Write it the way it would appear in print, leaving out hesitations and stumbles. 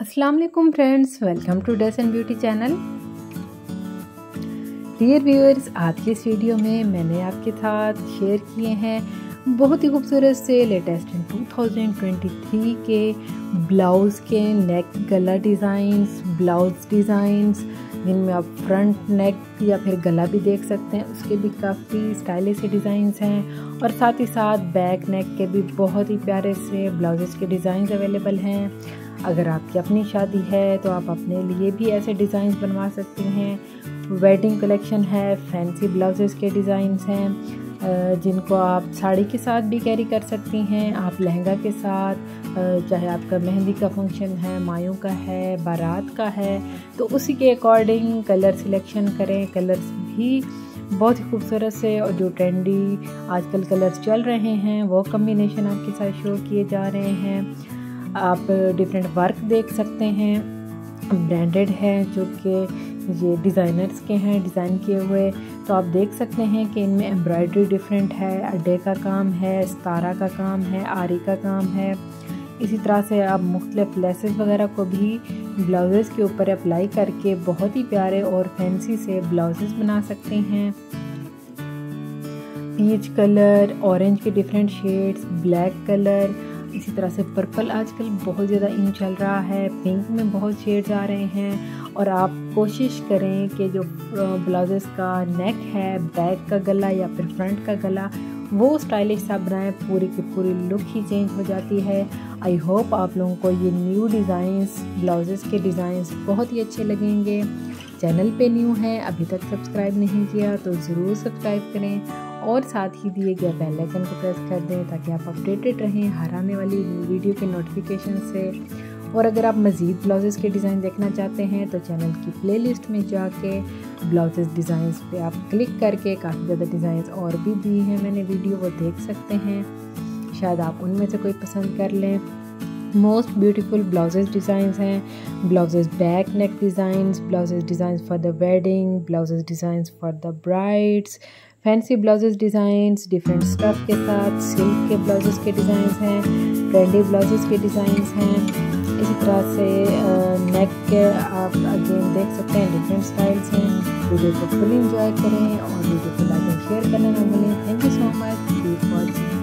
अस्सलाम वालेकुम friends, welcome to dress and beauty channel. Dear viewers, आज की इस वीडियो में मैंने आपके साथ शेयर किए हैं बहुत ही खूबसूरत से लेटेस्ट 2023 के ब्लाउज़ के नेक गला डिज़ाइंस, ब्लाउज़ डिज़ाइंस जिनमें आप फ्रंट नेक या फिर गला भी देख सकते हैं। उसके भी काफ़ी स्टाइलिश से डिज़ाइंस हैं और साथ ही साथ बैक नेक के भी बहुत ही प्यारे से ब्लाउजेस के डिज़ाइंस अवेलेबल हैं। अगर आपकी अपनी शादी है तो आप अपने लिए भी ऐसे डिज़ाइंस बनवा सकती हैं। वेडिंग कलेक्शन है, फैंसी ब्लाउजेस के डिज़ाइंस हैं जिनको आप साड़ी के साथ भी कैरी कर सकती हैं, आप लहंगा के साथ, चाहे आपका मेहंदी का फंक्शन है, मायों का है, बारात का है, तो उसी के अकॉर्डिंग कलर सिलेक्शन करें। कलर्स भी बहुत ही खूबसूरत से और जो ट्रेंडी आजकल कलर्स चल रहे हैं वो कम्बिनेशन आपके साथ शो किए जा रहे हैं। आप डिफरेंट वर्क देख सकते हैं, ब्रांडेड है जो कि ये डिज़ाइनर्स के हैं, डिज़ाइन किए हुए। तो आप देख सकते हैं कि इनमें एम्ब्रॉयडरी डिफरेंट है, अड्डे का काम है, सितारा का काम है, आरी का काम है। इसी तरह से आप मुख्तलिफ लेसेस वगैरह को भी ब्लाउजेस के ऊपर अप्लाई करके बहुत ही प्यारे और फैंसी से ब्लाउजेस बना सकते हैं। पीच कलर, ऑरेंज के डिफरेंट शेड्स, ब्लैक कलर, इसी तरह से पर्पल आजकल बहुत ज़्यादा इन चल रहा है, पिंक में बहुत शेड्स आ रहे हैं। और आप कोशिश करें कि जो ब्लाउजेस का नेक है, बैक का गला या फिर फ्रंट का गला, वो स्टाइलिश सा बनाएं, पूरी की पूरी लुक ही चेंज हो जाती है। आई होप आप लोगों को ये न्यू डिज़ाइंस, ब्लाउजेस के डिज़ाइंस बहुत ही अच्छे लगेंगे। चैनल पे न्यू हैं, अभी तक सब्सक्राइब नहीं किया तो ज़रूर सब्सक्राइब करें और साथ ही दिए गए बेल आइकन को प्रेस कर दें ताकि आप अपडेटेड रहें हर आने वाली वीडियो के नोटिफिकेशन से। और अगर आप मज़ीद ब्लाउजेस के डिज़ाइन देखना चाहते हैं तो चैनल की प्लेलिस्ट में जाके ब्लाउजेस डिज़ाइंस पे आप क्लिक करके काफ़ी ज़्यादा डिज़ाइंस और भी दी हैं मैंने वीडियो, वो देख सकते हैं। शायद आप उनमें से कोई पसंद कर लें। मोस्ट ब्यूटीफुल ब्लाउजेस डिज़ाइंस हैं, blouses back neck designs, blouses designs for the wedding, blouses designs for the brides, fancy blouses designs different stuff के साथ, सिल्क के ब्लाउजेस के डिज़ाइंस हैं, ट्रेंडी ब्लाउजेस के डिज़ाइंस हैं। इसी तरह से नेक के आप अगेन देख सकते हैं डिफरेंट स्टाइल्स हैं। वीडियो को फुल एंजॉय करें और वीडियो को लाइक एंड शेयर करना ना भूलें। Thank you so much for watching.